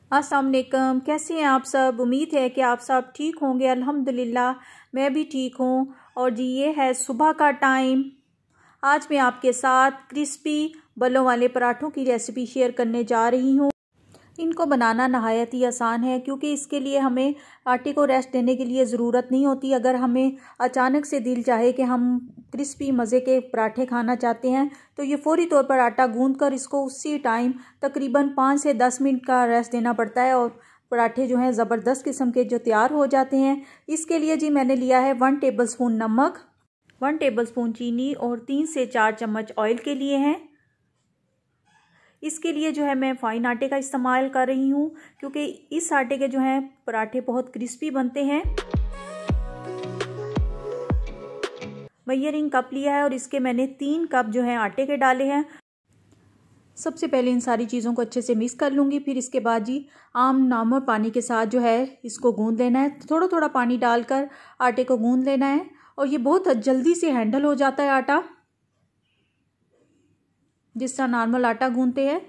अस्सलाम वालेकुम, कैसे हैं आप सब। उम्मीद है कि आप सब ठीक होंगे। अल्हम्दुलिल्लाह मैं भी ठीक हूँ। और जी ये है सुबह का टाइम। आज मैं आपके साथ क्रिस्पी बलों वाले पराठों की रेसिपी शेयर करने जा रही हूँ। इनको बनाना नहायत ही आसान है क्योंकि इसके लिए हमें आटे को रेस्ट देने के लिए ज़रूरत नहीं होती। अगर हमें अचानक से दिल चाहे कि हम क्रिस्पी मज़े के पराठे खाना चाहते हैं तो ये फ़ौरी तौर पर आटा गूंदकर इसको उसी टाइम तकरीबन 5 से 10 मिनट का रेस्ट देना पड़ता है और पराठे जो हैं ज़बरदस्त किस्म के जो तैयार हो जाते हैं। इसके लिए जी मैंने लिया है 1 टेबलस्पून नमक, 1 टेबलस्पून चीनी और 3 से 4 चम्मच ऑयल के लिए हैं। इसके लिए जो है मैं फाइन आटे का इस्तेमाल कर रही हूँ क्योंकि इस आटे के जो हैं पराठे बहुत क्रिस्पी बनते हैं। मेजरिंग कप लिया है और इसके मैंने 3 कप जो है आटे के डाले हैं। सबसे पहले इन सारी चीज़ों को अच्छे से मिक्स कर लूँगी। फिर इसके बाद जी आम नॉर्मल पानी के साथ जो है इसको गूंद लेना है। थोड़ा थोड़ा पानी डालकर आटे को गूंद लेना है और ये बहुत जल्दी से हैंडल हो जाता है आटा, जिस तरह नॉर्मल आटा गूंदते हैं।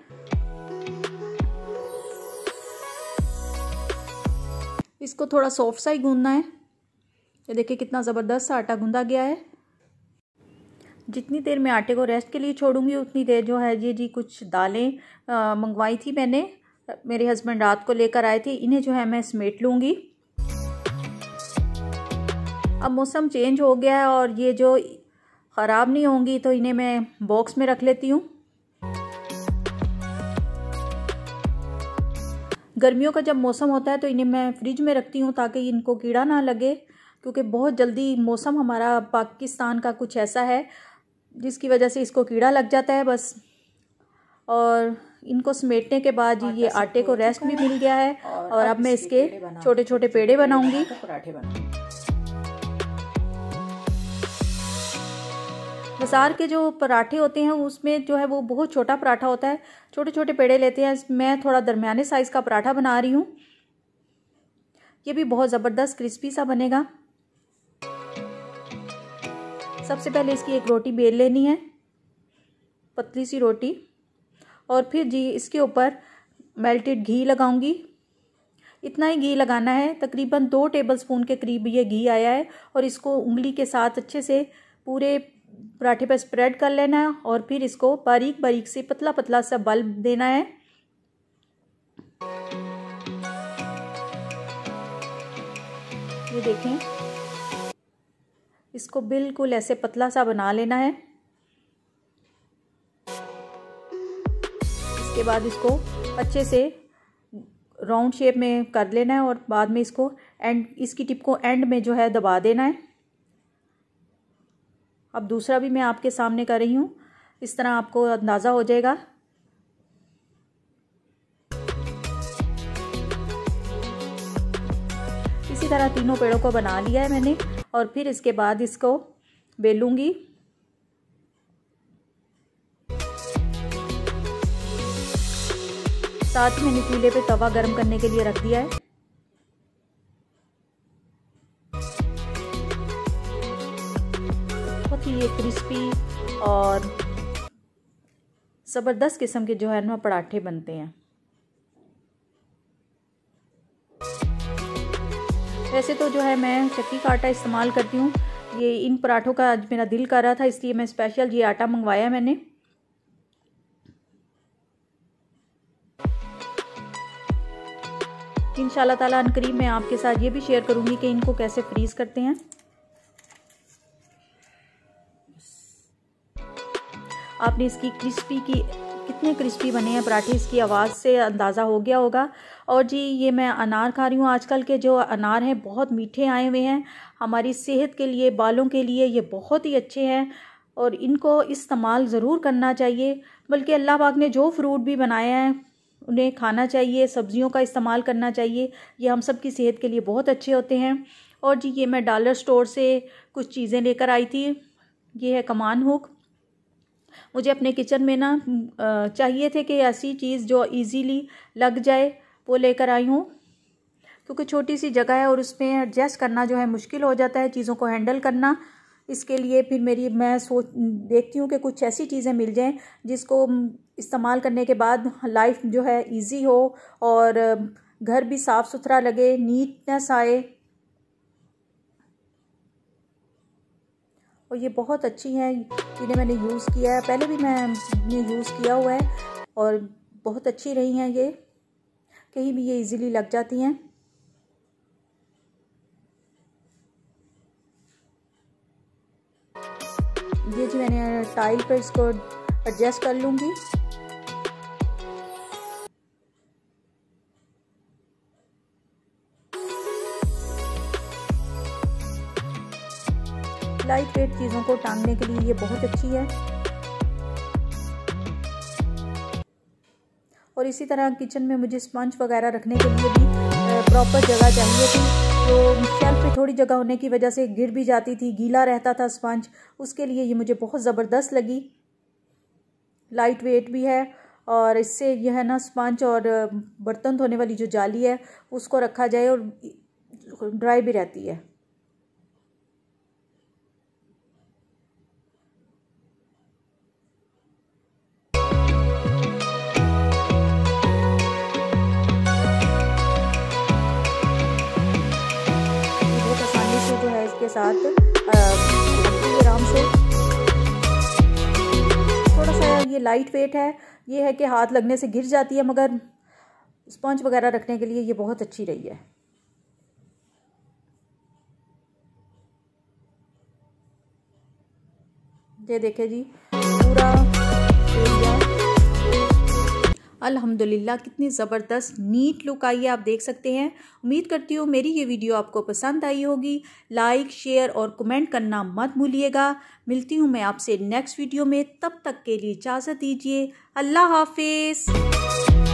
इसको थोड़ा सॉफ्ट सा ही गूंदना है। ये देखिए कितना ज़बरदस्त सा आटा गूंदा गया है। जितनी देर मैं आटे को रेस्ट के लिए छोड़ूंगी उतनी देर जो है ये जी कुछ दालें मंगवाई थी मैंने, मेरे हस्बैंड रात को लेकर आए थे। इन्हें जो है मैं समेट लूँगी। अब मौसम चेंज हो गया है और ये जो ख़राब नहीं होंगी तो इन्हें मैं बॉक्स में रख लेती हूँ। गर्मियों का जब मौसम होता है तो इन्हें मैं फ्रिज में रखती हूँ ताकि इनको कीड़ा ना लगे, क्योंकि बहुत जल्दी मौसम हमारा पाकिस्तान का कुछ ऐसा है जिसकी वजह से इसको कीड़ा लग जाता है बस। और इनको समेटने के बाद ये आटे को रेस्ट भी मिल गया है और अब मैं इसके छोटे छोटे पेड़े बनाऊंगी। बाज़ार के जो पराठे होते हैं उसमें जो है वो बहुत छोटा पराठा होता है, छोटे छोटे पेड़े लेते हैं। मैं थोड़ा दरमियाने साइज़ का पराठा बना रही हूँ। ये भी बहुत ज़बरदस्त क्रिस्पी सा बनेगा। सबसे पहले इसकी एक रोटी बेल लेनी है, पतली सी रोटी, और फिर जी इसके ऊपर मेल्टेड घी लगाऊंगी। इतना ही घी लगाना है, तकरीबन 2 टेबलस्पून के करीब ये घी आया है। और इसको उंगली के साथ अच्छे से पूरे पराठे पर स्प्रेड कर लेना है और फिर इसको बारीक बारीक से पतला पतला सा बल्ब देना है। ये देखें, इसको बिल्कुल ऐसे पतला सा बना लेना है। इसके बाद इसको अच्छे से राउंड शेप में कर लेना है और बाद में इसको इसकी टिप को एंड में जो है दबा देना है। अब दूसरा भी मैं आपके सामने कर रही हूँ, इस तरह आपको अंदाज़ा हो जाएगा। इसी तरह तीनों पेड़ों को बना लिया है मैंने और फिर इसके बाद इसको बेलूंगी। साथ ही मैंने चूल्हे पे तवा गर्म करने के लिए रख दिया है। बहुत ही ये क्रिस्पी और ज़बरदस्त किस्म के जो है ना पराठे बनते हैं। वैसे तो जो है मैं चक्की का आटा इस्तेमाल करती हूँ। ये इन पराठों का आज मेरा दिल कर रहा था इसलिए मैं स्पेशल ये आटा मंगवाया मैंने। इंशाल्लाह ताला अनकरीब मैं आपके साथ ये भी शेयर करूँगी कि इनको कैसे फ्रीज़ करते हैं। आपने इसकी कितने क्रिस्पी बने हैं पराठे, इसकी आवाज़ से अंदाज़ा हो गया होगा। और जी ये मैं अनार खा रही हूँ। आजकल के जो अनार हैं बहुत मीठे आए हुए हैं, हमारी सेहत के लिए, बालों के लिए ये बहुत ही अच्छे हैं और इनको इस्तेमाल ज़रूर करना चाहिए। बल्कि अल्लाह पाक ने जो फ्रूट भी बनाया है उन्हें खाना चाहिए, सब्जियों का इस्तेमाल करना चाहिए। ये हम सब की सेहत के लिए बहुत अच्छे होते हैं। और जी ये मैं डॉलर स्टोर से कुछ चीज़ें लेकर आई थी। ये है कमान हुक। मुझे अपने किचन में ना चाहिए थे कि ऐसी चीज़ जो इजीली लग जाए वो लेकर आई हूँ, क्योंकि छोटी सी जगह है और उसमें एडजस्ट करना जो है मुश्किल हो जाता है, चीज़ों को हैंडल करना। इसके लिए फिर मैं देखती हूँ कि कुछ ऐसी चीज़ें मिल जाएं जिसको इस्तेमाल करने के बाद लाइफ जो है इजी हो और घर भी साफ़ सुथरा लगे, नीटनेस आए। और ये बहुत अच्छी हैं, इन्हें मैंने यूज़ किया है, पहले भी मैंने यूज़ किया हुआ है और बहुत अच्छी रही हैं। ये कहीं भी ये इजीली लग जाती हैं। ये जी मैंने टाइल पर इसको एडजस्ट कर लूँगी। लाइट वेट चीज़ों को टांगने के लिए ये बहुत अच्छी है। और इसी तरह किचन में मुझे स्पंज वगैरह रखने के लिए भी प्रॉपर जगह चाहिए थी, तो शेल्फ पे थोड़ी जगह होने की वजह से गिर भी जाती थी, गीला रहता था स्पंज। उसके लिए ये मुझे बहुत ज़बरदस्त लगी। लाइट वेट भी है और इससे यह है ना स्पंज और बर्तन धोने वाली जो जाली है उसको रखा जाए और ड्राई भी रहती है। के साथ आराम से, थोड़ा सा ये लाइट वेट है, ये है कि हाथ लगने से गिर जाती है, मगर स्पंज वगैरह रखने के लिए ये बहुत अच्छी रही है। ये देखे जी पूरा अल्हम्दुलिल्लाह कितनी ज़बरदस्त नीट लुक आई है, आप देख सकते हैं। उम्मीद करती हूँ मेरी ये वीडियो आपको पसंद आई होगी। लाइक, शेयर और कमेंट करना मत भूलिएगा। मिलती हूँ मैं आपसे नेक्स्ट वीडियो में, तब तक के लिए इजाज़त दीजिए। अल्लाह हाफिज़।